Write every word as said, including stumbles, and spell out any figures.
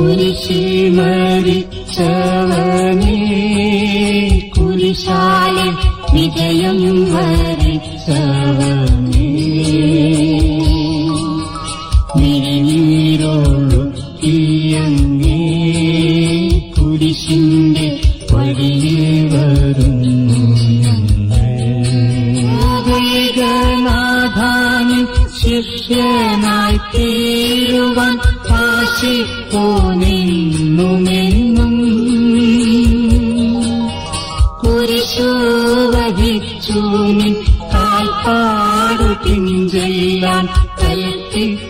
കുരിശിൽ മരിച്ചവനേ കുരിശാലെ വിജയം വരിച്ചവനേ മിഴിനീരൊഴുക്കിയങ്ങേ കുരിശിന്റെ വഴിയിൽ വരുന്നു നാഥാനി ശിഷ്യനായി തീരുവാൻ ആശിപ്പോ നിന്നുമെന്നും കുരിശു വഹിച്ചു നിൻ കാൽപ്പാടു പിഞ്ചെല്ലാൻ കൽപ്പി